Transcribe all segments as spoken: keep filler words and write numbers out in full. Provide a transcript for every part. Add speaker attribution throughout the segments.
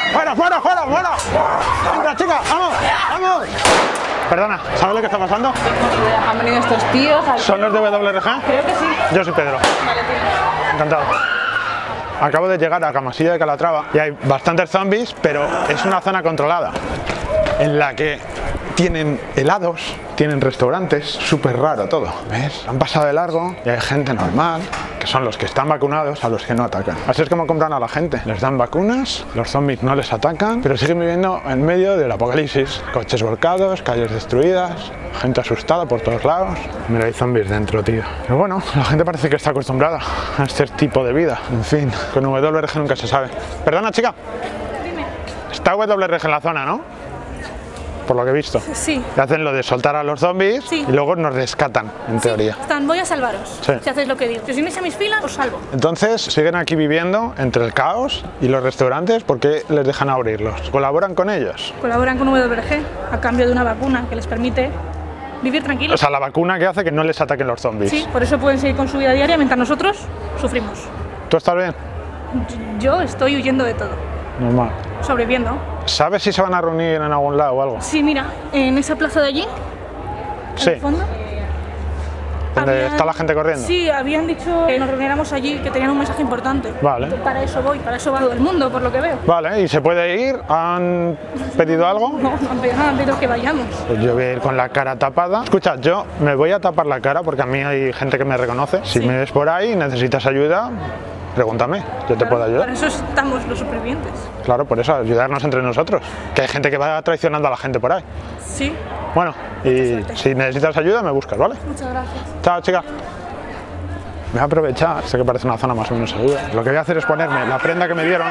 Speaker 1: ¡Fuera, fuera, fuera, fuera! ¡Entra, chica! ¡Vamos! ¡Vamos! Perdona, ¿sabes lo que está pasando?
Speaker 2: Han venido estos tíos. Al...
Speaker 1: ¿Son los de W R G?
Speaker 2: Creo que sí.
Speaker 1: Yo soy Pedro.
Speaker 2: Vale, tío.
Speaker 1: Encantado. Acabo de llegar a Camasilla de Calatrava y hay bastantes zombies, pero es una zona controlada en la que tienen helados, tienen restaurantes, súper raro todo, ¿ves? Han pasado de largo y hay gente normal, que son los que están vacunados, a los que no atacan. Así es como compran a la gente. Les dan vacunas, los zombies no les atacan, pero siguen viviendo en medio del apocalipsis. Coches volcados, calles destruidas, gente asustada por todos lados. Mira, hay zombies dentro, tío. Pero bueno, la gente parece que está acostumbrada a este tipo de vida. En fin, con W R G nunca se sabe. Perdona, chica.
Speaker 2: Dime.
Speaker 1: Está W R G en la zona, ¿no? Por lo que he visto.
Speaker 2: Sí.
Speaker 1: Que hacen lo de soltar a los zombies
Speaker 2: Sí.
Speaker 1: y luego nos rescatan, en
Speaker 2: Sí,
Speaker 1: teoría.
Speaker 2: Están, voy a salvaros.
Speaker 1: Sí.
Speaker 2: Si hacéis lo que digo. Si os unéis a mis filas, os salvo.
Speaker 1: Entonces, siguen aquí viviendo entre el caos y los restaurantes, ¿por qué les dejan abrirlos? ¿Colaboran con ellos?
Speaker 2: Colaboran con W R G a cambio de una vacuna que les permite vivir
Speaker 1: O
Speaker 2: tranquilos.
Speaker 1: sea, la vacuna que hace que no les ataquen los zombies.
Speaker 2: Sí, por eso pueden seguir con su vida diaria mientras nosotros sufrimos.
Speaker 1: ¿Tú estás bien?
Speaker 2: Yo estoy huyendo de todo,
Speaker 1: Normal.
Speaker 2: sobreviviendo.
Speaker 1: ¿Sabes si se van a reunir en algún lado o algo?
Speaker 2: Sí, mira, en esa plaza de allí,
Speaker 1: Sí.
Speaker 2: al fondo.
Speaker 1: ¿Donde
Speaker 2: habían-
Speaker 1: está la gente corriendo?
Speaker 2: Sí, habían dicho que nos reuniéramos allí, que tenían un mensaje importante.
Speaker 1: Vale.
Speaker 2: Para eso voy, para eso va todo el mundo, por lo que veo.
Speaker 1: Vale, ¿y se puede ir? ¿Han pedido algo?
Speaker 2: No, no han pedido nada, han pedido que vayamos.
Speaker 1: Pues yo voy a ir con la cara tapada. Escucha, yo me voy a tapar la cara porque a mí hay gente que me reconoce. Si
Speaker 2: Sí.
Speaker 1: me ves por ahí y necesitas ayuda, pregúntame, yo te
Speaker 2: Claro,
Speaker 1: puedo ayudar.
Speaker 2: Para eso estamos los supervivientes.
Speaker 1: Claro, por eso, ayudarnos entre nosotros. Que hay gente que va traicionando a la gente por ahí.
Speaker 2: Sí,
Speaker 1: Bueno, y
Speaker 2: suerte.
Speaker 1: si necesitas ayuda, me buscas, ¿vale?
Speaker 2: muchas gracias.
Speaker 1: Chao, chica. Me voy a aprovechar, sé que parece una zona más o menos segura. Lo que voy a hacer es ponerme la prenda que me dieron.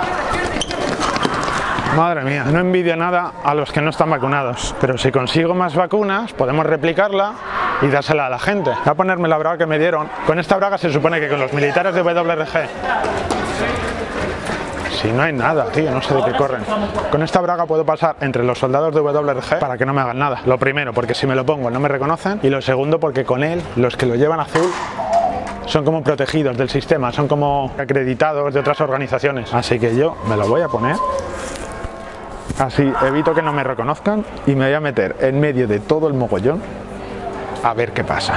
Speaker 1: Madre mía, no envidio nada a los que no están vacunados. Pero si consigo más vacunas, podemos replicarla y dársela a la gente. Voy a ponerme la braga que me dieron. Con esta braga se supone que con los militares de W R G... Si no hay nada, tío, no sé de qué corren. Con esta braga puedo pasar entre los soldados de W R G para que no me hagan nada. Lo primero, porque si me lo pongo no me reconocen. Y lo segundo, porque con él, los que lo llevan azul son como protegidos del sistema, son como acreditados de otras organizaciones. Así que yo me lo voy a poner. Así evito que no me reconozcan y me voy a meter en medio de todo el mogollón a ver qué pasa.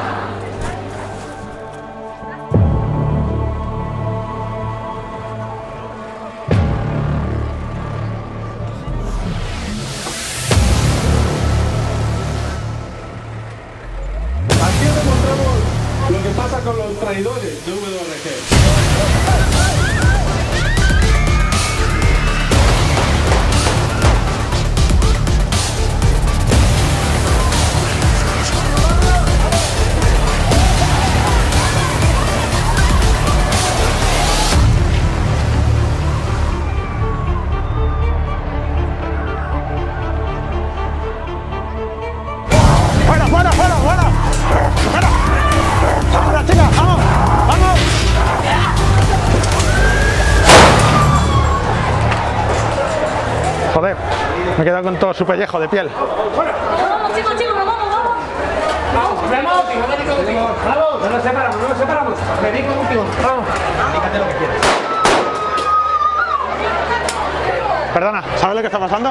Speaker 3: Aquí demostramos lo que pasa con los traidores de W R G.
Speaker 1: ¡Fuera, fuera, fuera, fuera! ¡Fuera! ¡Fuera, chica! ¡Vamos! ¡Vamos! Joder, me he quedado con todo su pellejo de piel.
Speaker 2: Vamos, chicos, chicos, vamos, vamos.
Speaker 3: Vamos, vamos, vamos, no nos separamos, no nos separamos. Vení con último, vamos. Fíjate lo que quieres.
Speaker 1: Perdona, ¿sabes lo que está pasando?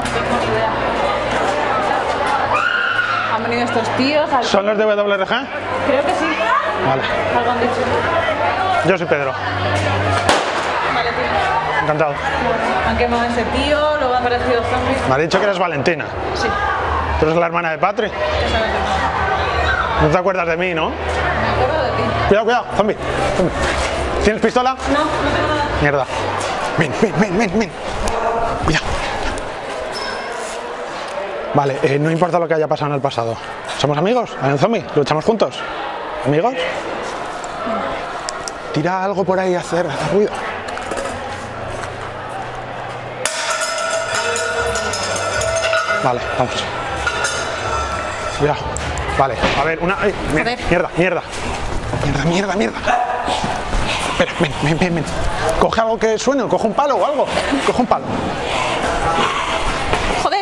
Speaker 2: Han venido estos tíos. Al...
Speaker 1: ¿Son los de W R G?
Speaker 2: Creo que sí.
Speaker 1: Vale,
Speaker 2: Algo han dicho.
Speaker 1: yo soy Pedro,
Speaker 2: Vale, tío.
Speaker 1: encantado.
Speaker 2: Han quemado a ese tío, luego han aparecido zombies.
Speaker 1: Me ha dicho que eres Valentina.
Speaker 2: Sí,
Speaker 1: ¿Tú eres la hermana de Patri?
Speaker 2: esa vez.
Speaker 1: No te acuerdas de mí, ¿no?
Speaker 2: Me acuerdo de ti.
Speaker 1: Cuidado, cuidado, zombie, zombie. ¿Tienes pistola?
Speaker 2: No, no tengo nada.
Speaker 1: Mierda. Ven, ven, ven, ven, ven. Cuidado. Vale, eh, no importa lo que haya pasado en el pasado. ¿Somos amigos? ¿Hay un zombie? ¿Luchamos juntos? ¿Amigos? Tira algo por ahí a hacer, a hacer ruido. Vale, vamos. Cuidado. Vale, a ver, una... ¡Ay! Mierda,
Speaker 2: Joder.
Speaker 1: mierda, mierda. Mierda, mierda, mierda. Espera, ven, ven, ven, ven. Coge algo que suene, coge un palo o algo. Coge un palo.
Speaker 2: Joder,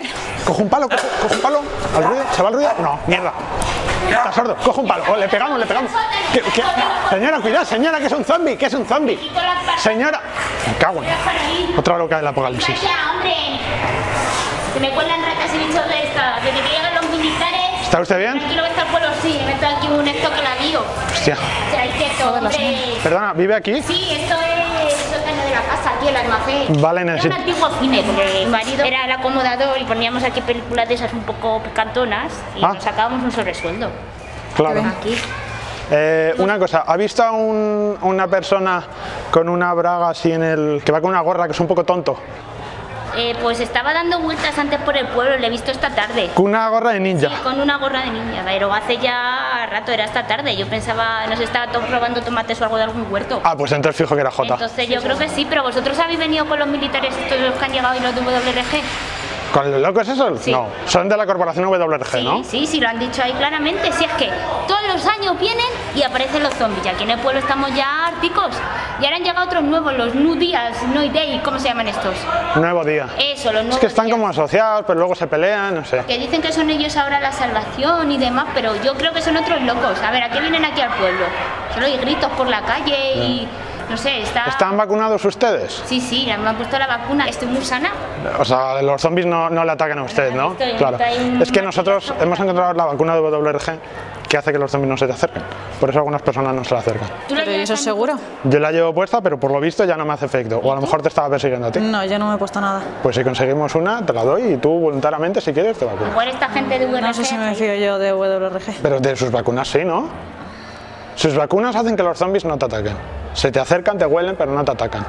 Speaker 1: Cojo un palo, cojo, cojo un palo. ¿Al ruido? ¿Se va el ruido? No, mierda. Está sordo. Cojo un palo. Oh, le pegamos, le pegamos. ¿Qué, qué? Señora, cuidado, señora, que es un zombie, que es un zombie. Señora. Me cago en. Otra loca del apocalipsis.
Speaker 4: ¡Vaya, hombre! Que me cuelan ratas y bichos de esta. Desde que llegan los militares.
Speaker 1: ¿Está usted bien?
Speaker 4: Tranquilo que está el pueblo, sí. Me meto aquí un esto que la lío.
Speaker 1: Hostia.
Speaker 4: O sea, es cierto, hombre.
Speaker 1: Perdona, ¿vive aquí?
Speaker 4: Sí, esto es sótano de la casa, aquí el almacén.
Speaker 1: Vale,
Speaker 4: Era
Speaker 1: necesito.
Speaker 4: un antiguo cine, porque mi marido era el acomodador y poníamos aquí películas de esas un poco picantonas y
Speaker 1: Ah.
Speaker 4: nos sacábamos un sobresueldo.
Speaker 1: Claro.
Speaker 4: Aquí.
Speaker 1: Eh, una cosa, ¿ha visto a un- una persona con una braga así en el. que va con una gorra que es un poco tonto?
Speaker 4: Eh, pues estaba dando vueltas antes por el pueblo, le he visto esta tarde.
Speaker 1: Con una gorra de ninja.
Speaker 4: Sí, con una gorra de niña, pero hace ya rato, era esta tarde. Yo pensaba, no sé, estaba to- robando tomates o algo de algún huerto.
Speaker 1: Ah, pues entonces fijo que era Jota.
Speaker 4: Entonces yo creo que sí, pero vosotros habéis venido con los militares estos los que han llegado y los de W R G.
Speaker 1: ¿Con los locos esos?
Speaker 4: Sí.
Speaker 1: No, son de la corporación W R G,
Speaker 4: Sí,
Speaker 1: ¿no?
Speaker 4: sí, sí, lo han dicho ahí claramente. Si es que todos los años vienen y aparecen los zombies. Y aquí en el pueblo estamos ya árticos. Y ahora han llegado otros nuevos, los New Días, New Day, ¿cómo se llaman estos?
Speaker 1: Nuevo día.
Speaker 4: Eso, los nuevos
Speaker 1: Es que están
Speaker 4: días.
Speaker 1: como asociados, pero luego se pelean, no sé.
Speaker 4: Que dicen que son ellos ahora la salvación y demás, pero yo creo que son otros locos. A ver, ¿a qué vienen aquí al pueblo? Solo hay gritos por la calle y... no sé, está...
Speaker 1: ¿Están vacunados ustedes?
Speaker 4: Sí, sí, me han puesto la vacuna, estoy muy sana.
Speaker 1: O sea, los zombies no, no le atacan a usted, ¿no?
Speaker 4: Estoy-
Speaker 1: Claro.
Speaker 4: estoy un-
Speaker 1: Es que nosotros hemos encontrado la vacuna de W R G que hace que los zombies no se te acerquen. Por eso algunas personas no se la acercan.
Speaker 4: ¿Tú la
Speaker 5: ¿Pero y
Speaker 4: llevas
Speaker 5: eso es
Speaker 4: ahí?
Speaker 5: seguro?
Speaker 1: Yo la llevo puesta, pero por lo visto ya no me hace efecto. O a lo mejor te estaba persiguiendo a ti.
Speaker 5: No, yo no me he puesto nada.
Speaker 1: Pues si conseguimos una, te la doy y tú voluntariamente, si quieres, te vacunas.
Speaker 4: Igual esta gente de V R G...
Speaker 5: No sé si me fío yo de W R G.
Speaker 1: Pero de sus vacunas sí, ¿no? Sus vacunas hacen que los zombies no te ataquen. Se te acercan, te huelen, pero no te atacan.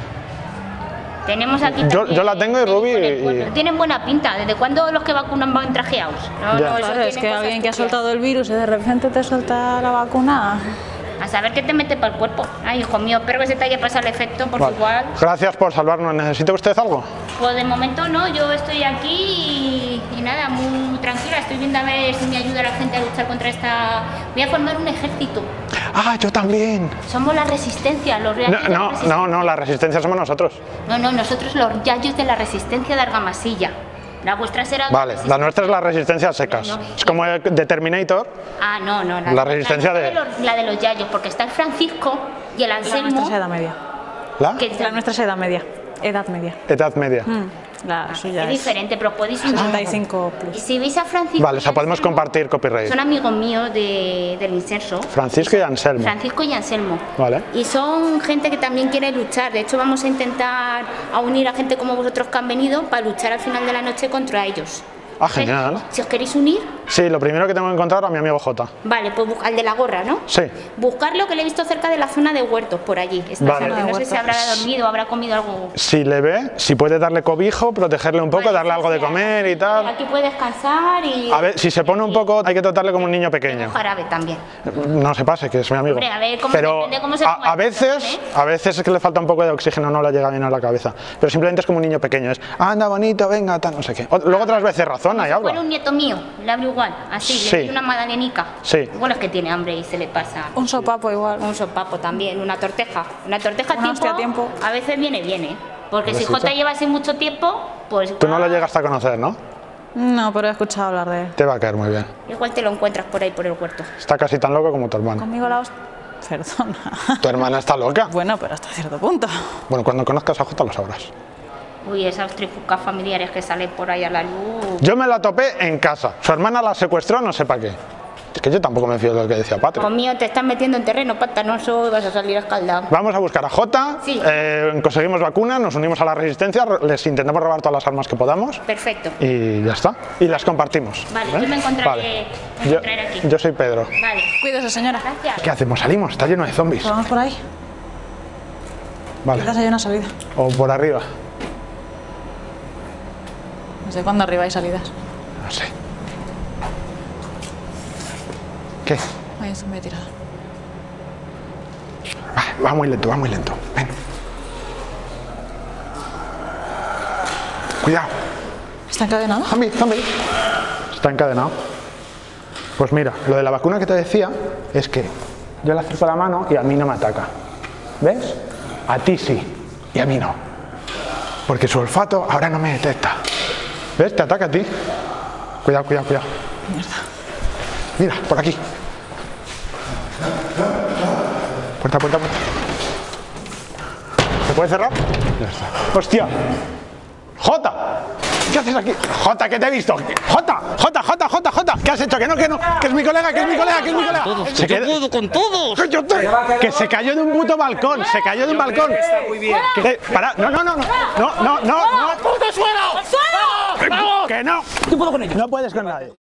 Speaker 4: Tenemos aquí
Speaker 1: Yo-
Speaker 4: también
Speaker 1: yo la tengo y
Speaker 4: médico
Speaker 1: Ruby
Speaker 4: del
Speaker 1: y-
Speaker 4: pueblo. Tienen buena pinta. ¿Desde cuándo los que vacunan van trajeados? No,
Speaker 1: Ya.
Speaker 4: no, eso
Speaker 5: Claro, es
Speaker 4: tienen
Speaker 5: que
Speaker 4: cosas
Speaker 5: alguien que ha
Speaker 4: turbias.
Speaker 5: soltado el virus y de repente te suelta la vacuna.
Speaker 4: A saber qué te mete para el cuerpo. Ay, hijo mío, espero que se te haya pasado el efecto, por
Speaker 1: Vale.
Speaker 4: igual.
Speaker 1: Gracias por salvarnos. ¿Necesita usted algo?
Speaker 4: Pues de momento no, yo estoy aquí y, y nada, muy tranquila. Estoy viendo a ver si me ayuda la gente a luchar contra esta... Voy a formar un ejército.
Speaker 1: Ah, yo también.
Speaker 4: Somos la resistencia, los
Speaker 1: No,
Speaker 4: reales de la
Speaker 1: no,
Speaker 4: resistencia.
Speaker 1: no, no, la resistencia somos nosotros.
Speaker 4: No, no, nosotros los yayos de la resistencia de Argamasilla. La vuestra será...
Speaker 1: Vale, la nuestra es la resistencia a secas.
Speaker 4: No, no.
Speaker 1: Es como de Terminator.
Speaker 4: Ah, no, no.
Speaker 1: La resistencia
Speaker 4: la
Speaker 1: de-
Speaker 4: los, la de los yayos, porque está el Francisco y el
Speaker 5: La nuestra
Speaker 4: Anselmo.
Speaker 5: es edad media.
Speaker 1: ¿La?
Speaker 4: Que es,
Speaker 5: La nuestra es edad media. Edad media.
Speaker 1: Edad media.
Speaker 5: Mm, La suya
Speaker 4: es
Speaker 5: es
Speaker 4: diferente, pero podéis unir.
Speaker 5: sesenta y cinco
Speaker 4: Y
Speaker 5: plus.
Speaker 4: si veis a Francisco...
Speaker 1: Vale, o sea,
Speaker 4: y
Speaker 1: podemos
Speaker 4: Anselmo,
Speaker 1: compartir copyright.
Speaker 4: Son amigos míos de, del incenso.
Speaker 1: Francisco y Anselmo.
Speaker 4: Francisco y Anselmo.
Speaker 1: Vale.
Speaker 4: Y son gente que también quiere luchar. De hecho, vamos a intentar a unir a gente como vosotros que han venido para luchar al final de la noche contra ellos.
Speaker 1: Ah, genial.
Speaker 4: Si os queréis unir,
Speaker 1: Sí, lo primero que tengo que encontrar a mi amigo Jota.
Speaker 4: vale, pues busca- al de la gorra, ¿no?
Speaker 1: Sí.
Speaker 4: Buscarlo, que le he visto cerca de la zona de huertos, por allí. Esta
Speaker 1: Vale.
Speaker 4: tarde. No sé si habrá dormido, habrá comido algo.
Speaker 1: Si le ve, si puede darle cobijo, protegerle un poco,
Speaker 4: Vale,
Speaker 1: darle
Speaker 4: sí,
Speaker 1: algo de
Speaker 4: sí,
Speaker 1: comer y tal.
Speaker 4: Aquí puede descansar y...
Speaker 1: A ver, si se pone un poco, hay que tratarle como un niño pequeño.
Speaker 4: Jarabe también.
Speaker 1: No se pase, que es mi amigo.
Speaker 4: Hombre, a ver cómo-
Speaker 1: Pero
Speaker 4: depende cómo se
Speaker 1: a,
Speaker 4: ponga
Speaker 1: a
Speaker 4: el
Speaker 1: veces,
Speaker 4: ¿eh?
Speaker 1: a veces es que le falta un poco de oxígeno, no le llega bien a la cabeza. Pero simplemente es como un niño pequeño, es anda bonito, venga, tal, no sé qué. O- luego otras veces razona y
Speaker 4: Si fuera
Speaker 1: habla.
Speaker 4: un nieto mío, le hablo igual, así,
Speaker 1: Sí.
Speaker 4: le doy una magdalenica.
Speaker 1: Sí.
Speaker 4: Igual es que tiene hambre y se le pasa.
Speaker 5: Un sopapo igual.
Speaker 4: Un sopapo también, una torteja. Una torteja a
Speaker 5: Una
Speaker 4: tiempo,
Speaker 5: hostia a tiempo.
Speaker 4: a veces viene bien, ¿eh? Porque si
Speaker 1: Pobrecito.
Speaker 4: Jota lleva así mucho tiempo, pues
Speaker 1: Tú no lo
Speaker 4: igual-
Speaker 1: llegas a conocer, ¿no?
Speaker 5: No, pero he escuchado hablar de él.
Speaker 1: Te va a caer muy bien.
Speaker 4: igual te lo encuentras por ahí, por el huerto.
Speaker 1: Está casi tan loco como tu hermano.
Speaker 5: Conmigo la hostia. Perdona.
Speaker 1: Tu hermana está loca.
Speaker 5: Bueno, pero hasta cierto punto.
Speaker 1: Bueno, cuando conozcas a Jota lo sabrás.
Speaker 4: Uy, esas trifulcas familiares que salen por ahí a la luz.
Speaker 1: Yo me la topé en casa. Su hermana la secuestró, no sé para qué. Es que yo tampoco me fío de lo que decía Patri.
Speaker 4: Hijo mío, te estás metiendo en terreno pantanoso y vas a salir escaldado.
Speaker 1: Vamos a buscar a Jota,
Speaker 4: Sí.
Speaker 1: eh, conseguimos vacunas, nos unimos a la resistencia, les intentamos robar todas las armas que podamos
Speaker 4: Perfecto.
Speaker 1: y ya está. Y las compartimos.
Speaker 4: Vale,
Speaker 1: ¿eh?
Speaker 4: yo me encontraré,
Speaker 1: Vale.
Speaker 4: me
Speaker 1: Yo,
Speaker 4: encontraré aquí.
Speaker 1: yo soy Pedro.
Speaker 4: Vale.
Speaker 5: Cuídese, señora.
Speaker 4: Gracias.
Speaker 1: ¿Qué hacemos? Salimos, está lleno de zombies.
Speaker 5: Vamos por ahí.
Speaker 1: Vale.
Speaker 5: Quizás haya una salida.
Speaker 1: O por arriba.
Speaker 5: ¿Desde cuándo arriba hay salidas?
Speaker 1: No sé. ¿Qué?
Speaker 5: Ahí está, me he tirado.
Speaker 1: Va, va muy lento, va muy lento. Ven. Cuidado.
Speaker 5: ¿Está encadenado?
Speaker 1: Zombie, zombie. Está encadenado. Pues mira, lo de la vacuna que te decía es que yo le acerco la mano y a mí no me ataca. ¿Ves? A ti sí y a mí no. Porque su olfato ahora no me detecta. ¿Ves? Te ataca a ti. Cuidado, cuidado, cuidado. Mira, por aquí. Puerta, puerta, puerta. ¿Se puede cerrar? Ya está. ¡Hostia! ¡Jota! ¿Qué haces aquí? Jota, que te he visto. Jota, Jota, Jota, Jota, Jota. ¿Qué has hecho? Que no, que no. Que es mi colega, que es mi colega, que es mi colega.
Speaker 6: Todos,
Speaker 1: Se
Speaker 6: yo
Speaker 1: queda-
Speaker 6: puedo con todos.
Speaker 1: Que yo te- Que se cayó de un puto balcón. Se cayó de un balcón.
Speaker 3: Está muy bien.
Speaker 1: Que- para, no, no, no, no, no, no, no, no.
Speaker 3: ¡Puto suelo! ¡Vamos!
Speaker 1: Que no.
Speaker 3: Yo puedo con ellos.
Speaker 1: No puedes con nadie.